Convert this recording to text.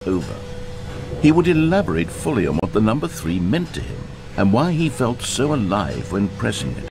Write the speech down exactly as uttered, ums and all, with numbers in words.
over. He would elaborate fully on what the number three meant to him and why he felt so alive when pressing it.